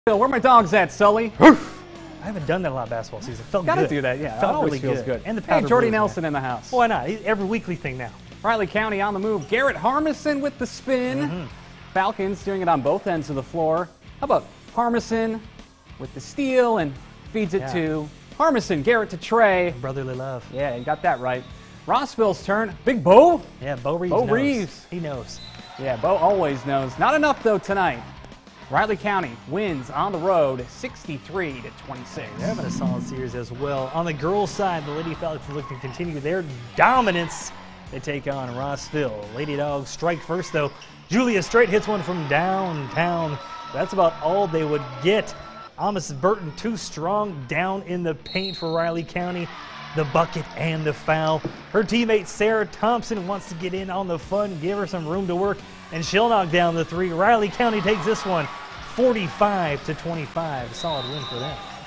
Where are my dogs at, Sully? I haven't done that a lot of basketball season. Felt Gotta good. do that, yeah. Felt Always really feels good. And the hey, powder Jordy blues, Nelson man. in the house. Why not? Every weekly thing now. Riley County on the move. Garrett Harmison with the spin. Falcons doing it on both ends of the floor. How about Harmison with the steal and feeds it to Harmison. Garrett to Trey. Brotherly love. Yeah, you got that right. Rossville's turn. Big Bo. Yeah, Bo Reeves Bo knows. Reeves. He knows. Yeah, Bo always knows. Not enough, though, tonight. Riley County wins on the road 63-26. They're having a solid series as well. On the girls' side, the Lady Falcons look to continue their dominance. They take on Rossville. Lady Dogs strike first, though. Julia Straight hits one from downtown. That's about all they would get. Amos Burton too strong down in the paint for Riley County. The bucket and the foul. Her teammate Sarah Thompson wants to get in on the fun, give her some room to work, and she'll knock down the three. Riley County takes this one 45-25. A solid win for them.